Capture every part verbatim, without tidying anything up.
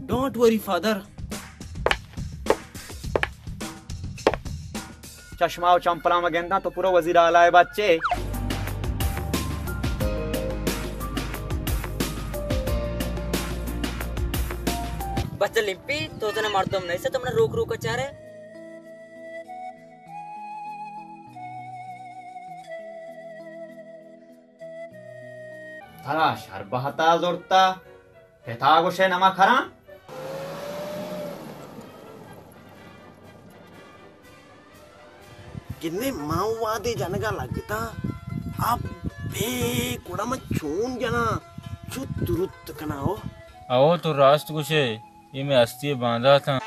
Don't worry father. चश्मा और चंपला में गेंदा तो पूरा वजीर आला है बच्चे। बच्चे लिम्पी तो तने मार तुम नहीं से तुमने रोक रोक कर चाह रहे। थारा शर बहता जोरता कहता गोशे नमा खरा किन्ने माओवादी जनगा लगता आप बे कुड़ा में छून जना छू तुरुत कना हो। आओ तो रास्त कुछ है ये मैं अस्ती बांधा था।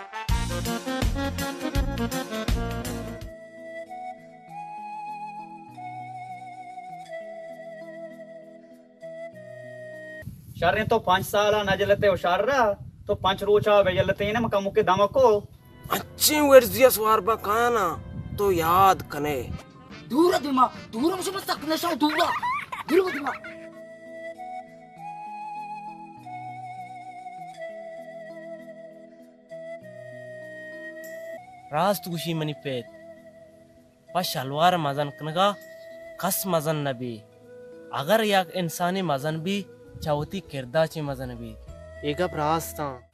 शारे तो पांच साल नजलते होशार रहा तो पांच रोचा वेजलते ना मका मुके दमको अच्छी वर्जिया सवार बा काना तो याद कने दूर दिमा दूर मुझे मत सकने सो दूर दूर दिमा। रास्त गुशी मनी पेट पश अलवार मजन कनगा कस मजन नबी अगर याक इंसानी मजन भी चौथी किरदा ची मजन भी एक रास्ता।